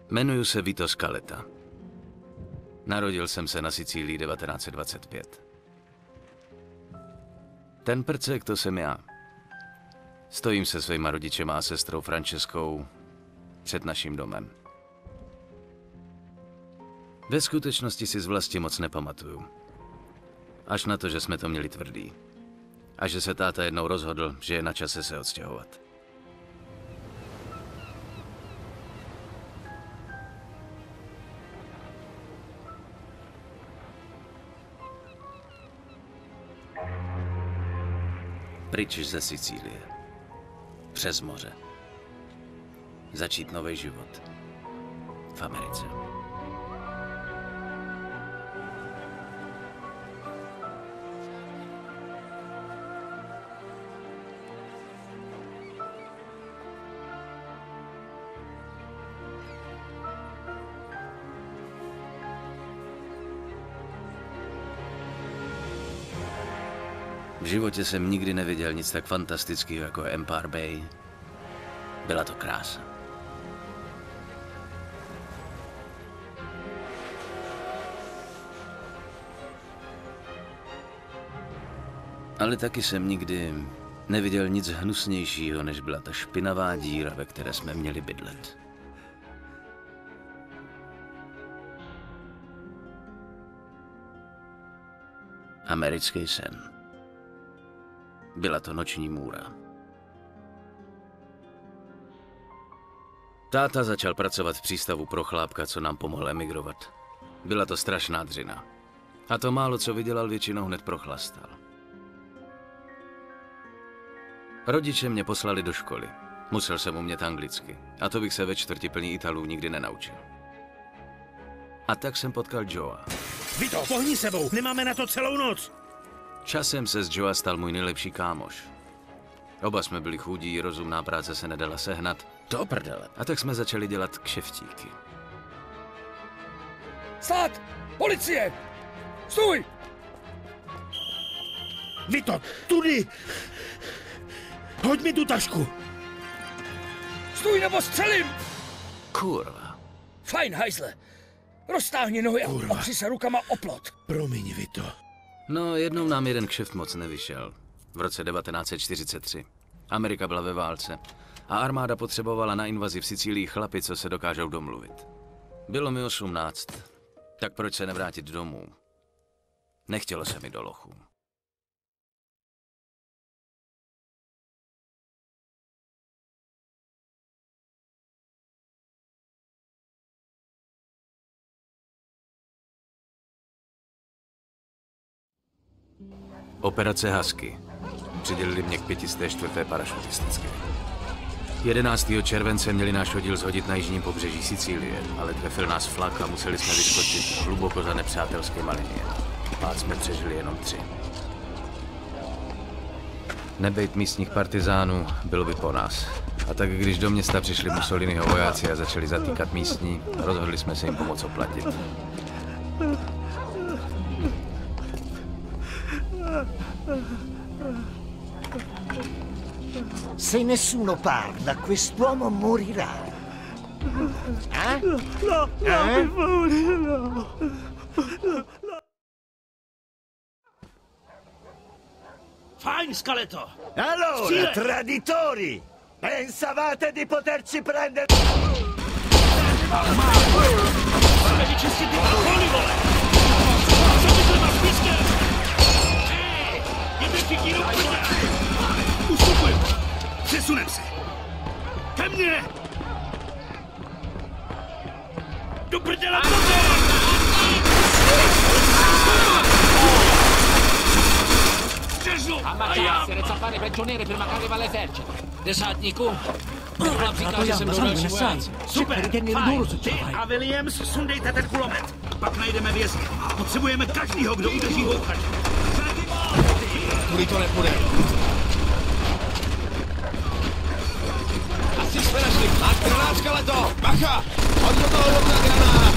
Jmenuji se Vito Scaletta. Narodil jsem se na Sicílii 1925. Ten prcek, to jsem já. Stojím se svýma rodičema a sestrou Franceskou před naším domem. Ve skutečnosti si z vlasti moc nepamatuju. Až na to, že jsme to měli tvrdý. A že se táta jednou rozhodl, že je na čase se odstěhovat. Pryč ze Sicílie. Přes moře. Začít nový život. V Americe. V životě jsem nikdy neviděl nic tak fantastického jako Empire Bay. Byla to krása. Ale taky jsem nikdy neviděl nic hnusnějšího, než byla ta špinavá díra, ve které jsme měli bydlet. Americký sen. Byla to noční můra. Táta začal pracovat v přístavu pro chlápka, co nám pomohl emigrovat. Byla to strašná dřina. A to málo, co vydělal, většinou hned prochlastal. Rodiče mě poslali do školy. Musel jsem umět anglicky. A to bych se ve čtvrti plný Italů nikdy nenaučil. A tak jsem potkal Joea. Vito, pohni sebou, nemáme na to celou noc. Časem se z Joea stal můj nejlepší kámoš. Oba jsme byli chudí, rozumná práce se nedala sehnat. Do prdele. A tak jsme začali dělat kšeftíky. Stát! Policie! Stůj! Vito, tudy! Hoď mi tu tašku! Stůj nebo střelím! Kurva. Fajn, hajzle. Roztáhni nohy a opři se rukama o plot. Promiň, Vito. No, jednou nám jeden kšeft moc nevyšel. V roce 1943. Amerika byla ve válce a armáda potřebovala na invazi v Sicílii chlapy, co se dokážou domluvit. Bylo mi 18, tak proč se nevrátit domů? Nechtělo se mi do lochu. Operace Husky. Přidělili mě k 504. parašutistické. 11. července měli náš oddíl zhodit na jižním pobřeží Sicílie, ale trefil nás flak a museli jsme vyskočit hluboko za nepřátelskýma linie. Pát jsme přežili jenom 3. Nebejt místních partizánů, bylo by po nás. A tak když do města přišli Mussoliniho vojáci a začali zatýkat místní, rozhodli jsme se jim pomoct oplatit. Se nessuno parla, quest'uomo morirà. Eh? No, per favore, no. Fajn, Scaleto! Allora, traditori! Pensavate di poterci prendere... Máme vyčistit ty balkony, vole! Co ty to máš pískem? Hej! Jde všichni do prdele! Ustupujem! Přesunem se! Ke mně! Do prdele, pozor! Střežu! A já! Se recappare prigionieri prima che arriva l'esercito. Desátníku! Tohle říká, že jsem další vojáci. Super! Fajn! Ty a Williams, sundejte ten kulomet. Pak najdeme vězně. Potřebujeme každýho, kdo udrží houchač. Kudy to nepůjde. Asi jsme našli. Máš granát, Scaleto! Bacha! Hoď do toho rovna granát!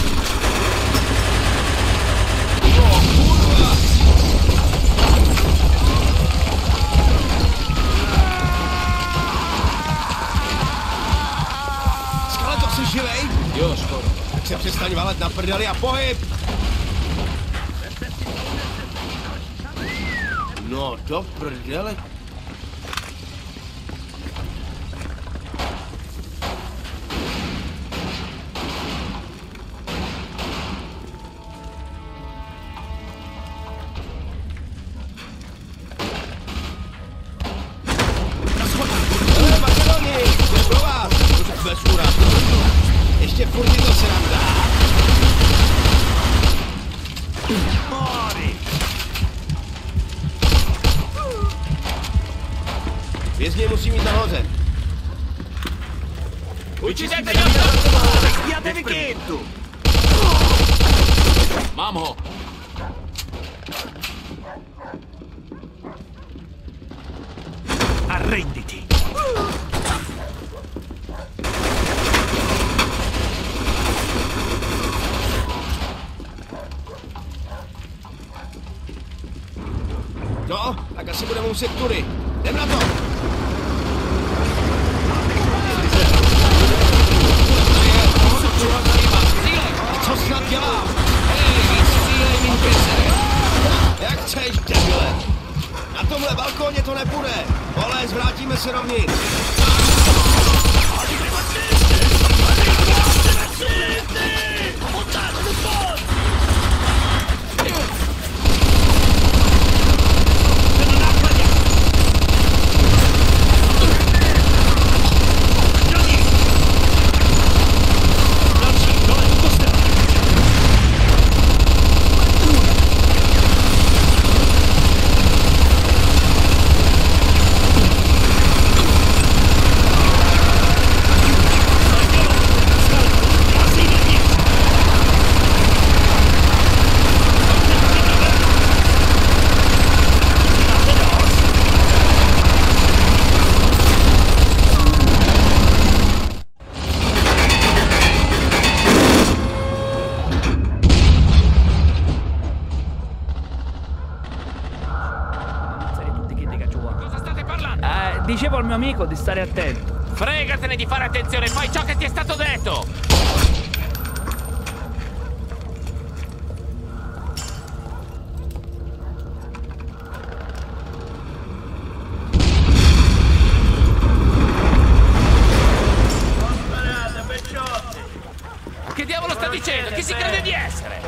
O, kurva! Scaleto, jsi živej? Jo, škoda. valet na prdeli a pohyb! No, do prdele. Ještě furt je to sranda. Vězni musí mít nahoře. Uccidete Spiatevi Kintu! Mám ho. Arrenditi! No, tak asi budeme muset tudy. Jdem na to! Co snad dělám? Jak chceš, debile? Na tomhle balkóně to nepůjde. Vole, zvrátíme se rovnitř. Dicevo al mio amico di stare attento. Fregatene di fare attenzione, fai ciò che ti è stato detto! Che diavolo sta dicendo? Chi si crede di essere?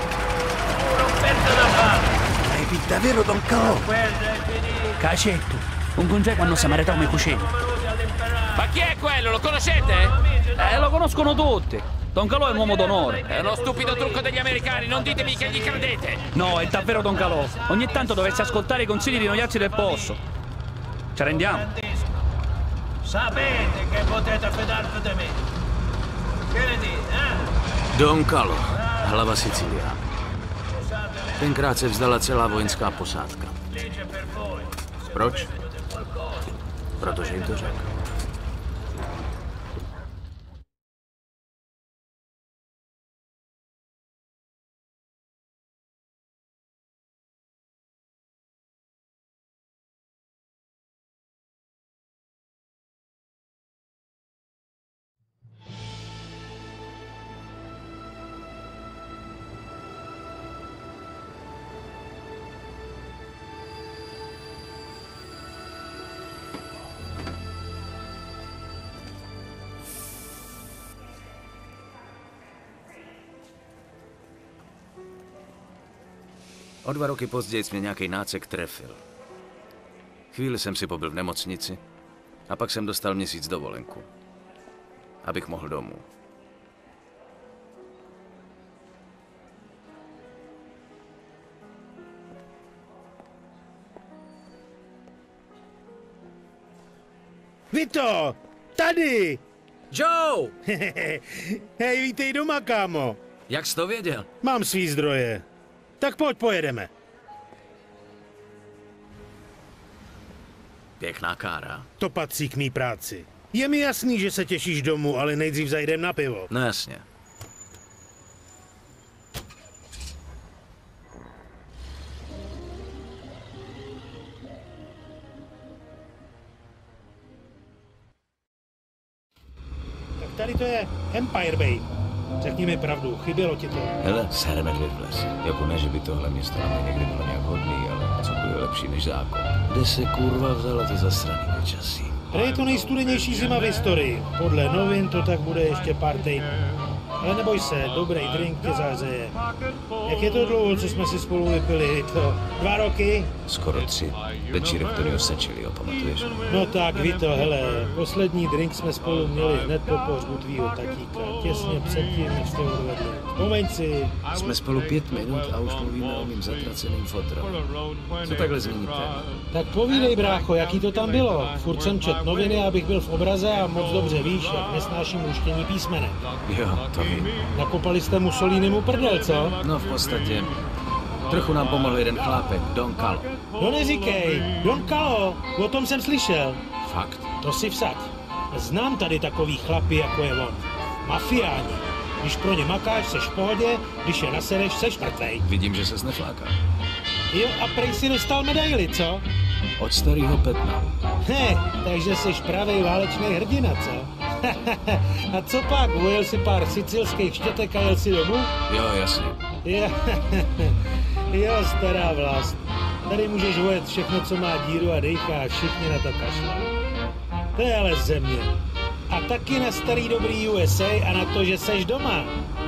Devi davvero Don Calò? Cacetto, un congeco hanno samarità come cucina. Ma chi è quello? Lo conoscete? Lo conoscono tutti. Don Calò è un uomo d'onore. È uno stupido trucco degli americani, non ditemi che gli credete! No, è davvero Don Calò. Ogni tanto dovresti ascoltare i consigli di noiazzi del posto. Ci rendiamo? Sapete che potete fidarvi di me. Che ne dite, eh? Don Calò, hlava Sicília. Tenkrát se vzdala celá vojenská posádka. Proč? Protože jim to řekl. O 2 roky později mě nějaký nácek trefil. Chvíli jsem si pobyl v nemocnici a pak jsem dostal měsíc dovolenku, abych mohl domů. Vito! Tady! Joe! Hej, vítej doma, kámo. Jak jsi to věděl? Mám svý zdroje. Tak pojď, pojedeme. Pěkná kára. To patří k mý práci. Je mi jasný, že se těšíš domů, ale nejdřív zajdem na pivo. No jasně. Tak tady to je Empire Bay. Řekni mi pravdu, chybělo ti to. Hele, ser medvěd v lese. Jako ne, že by tohle město na mě někdy bylo nějak hodný, ale cokoliv je lepší než zákon. Kde se kurva vzala to zasraný počasí? Prý je to nejstudenější zima v historii. Podle novin to tak bude ještě pár týdnů. Ale neboj se, dobrý drink tě zahřeje. Jak je to dlouho, co jsme si spolu vypili? To 2 roky? Skoro 3. Večírek Tonio Sečili, pamatuješ? No tak, Vito, hele, poslední drink jsme spolu měli hned po pohřbu tvýho tatíka. Těsně předtím, než jste ho odvedli. Vzpomeň si. Jsme spolu 5 minut a už mluvíme o mým zatraceným fotru. Co takhle změníte? Tak povídej, brácho, jaký to tam bylo? Furt jsem čet noviny, abych byl v obraze a moc dobře víš, jak nesnáším luštění písmenek. Jo, to vím. Nakopali jste Mussolinimu prdel, co? No v podstatě. Trochu nám pomohl jeden chlápek, Don Calo. No neříkej, Don Calo, o tom jsem slyšel. Fakt? To si vsaď. Znám tady takový chlapy, jako je on. Mafiáni. Když pro ně makáš, seš v pohodě, když je nasereš, seš mrtvej. Vidím, že ses nefláká. Jo, a prej si dostal medaili, co? Od starého Petna. Takže jsi pravej válečný hrdina, co? A co pak, ujel si pár sicilských štětek a jel si domů? Jo, jasně. Jo, stará vlast. Tady můžeš ujet všechno, co má díru a dejchá, a všichni na to kašlou. To je ale země. A taky na starý dobrý USA a na to, že seš doma.